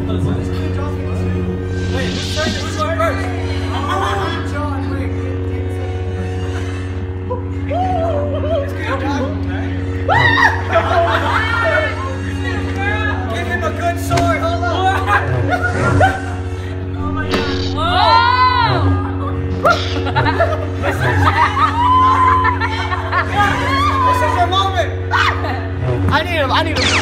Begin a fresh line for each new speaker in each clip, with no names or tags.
Wait, who's going first? John, wait. It's good, John. Give him a good sword. Hold on. Oh my God. This is your moment. I need him.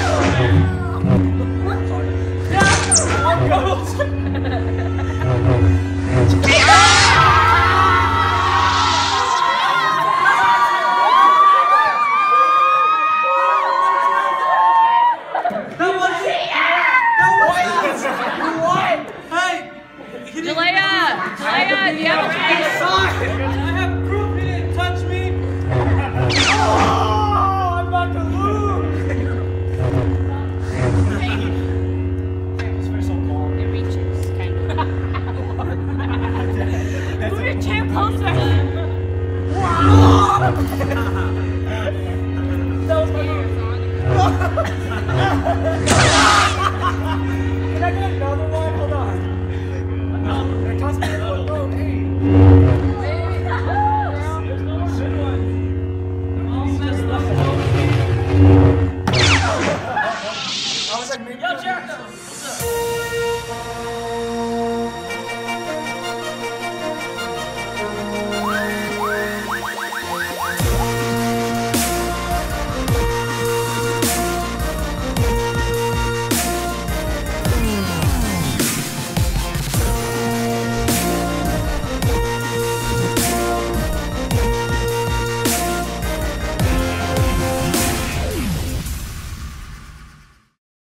Jalea, do you have a choice?
I have proof he didn't touch me. Oh, I'm about to lose.
It reaches, kind of. Move your chair closer. That was my ears on.
Can I get another one? Hold on. It cost me a little low. Hey. There's no good one. They're all messed up.